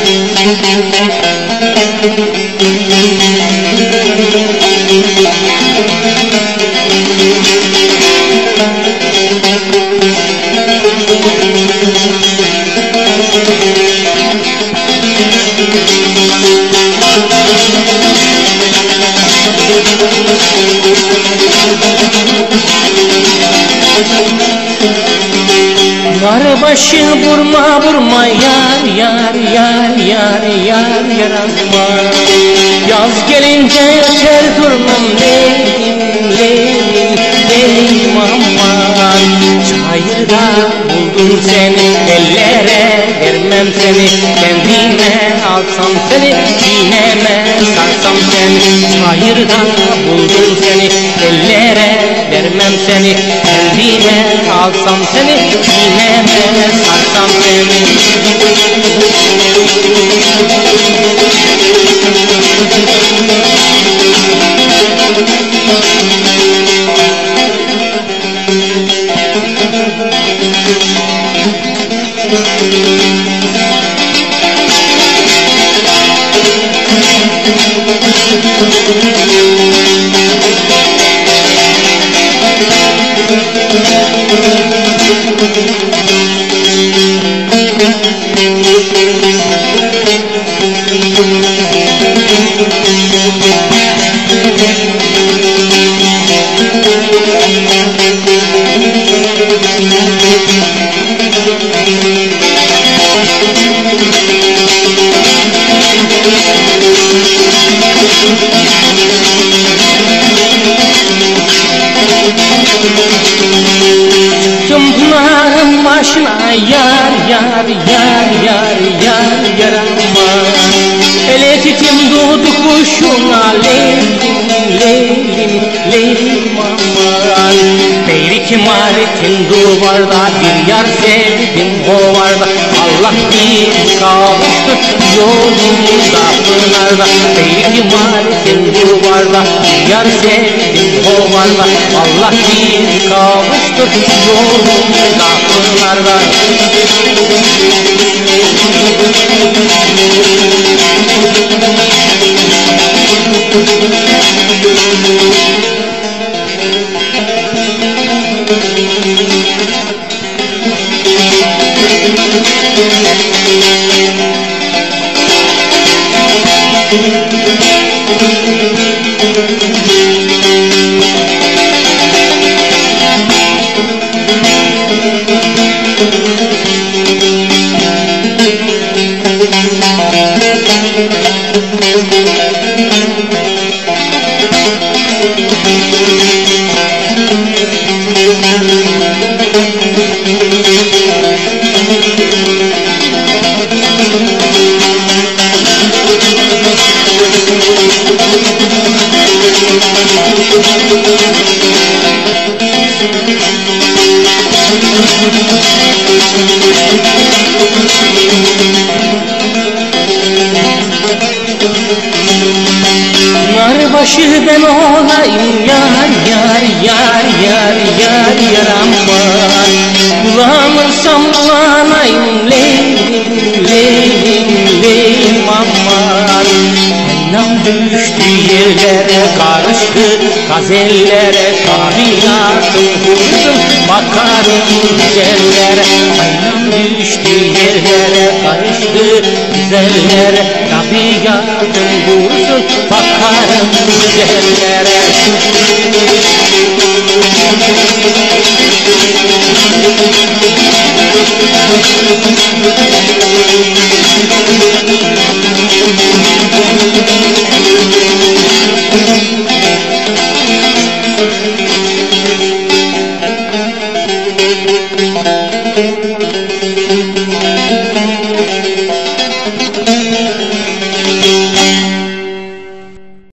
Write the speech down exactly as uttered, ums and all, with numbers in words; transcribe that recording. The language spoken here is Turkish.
Yar başı vurma vurma yar yar yar yar yar yaranma. Yaz gelince yeter durmam leylim leylim leylim aman. Çayırda buldum seni, ellere vermem seni. Kendime alsam seni, sineme sarsam seni. Çayırda buldum seni, ellere vermem seni. Kendime alsam seni, sineme sarsam seni. Pınarın başına yar yar yar yar yar yaranma. Ele titim doğdu kuşuna leylim leylim leylim aman. Beyrik maritin duvarda bir yar sevdim o varda. Allah bir kavuştur yolunda pınarda. Beyrik maritin duvarda bir yar sevdim o varda. Allah bir kavuştur yolunda pınarda. Yar başı ben olayım yar yar yar yar yar yaranma. Bulamırsam bulanayım leylim leylim leylim aman. Nam düştü yerlere karıştı gazellere. Tabiatım kurdum bakarım güzellere. Aynam düştü yerlere karıştı güzellere. Tabiatım kurdum bakarım güzellere. Thank you.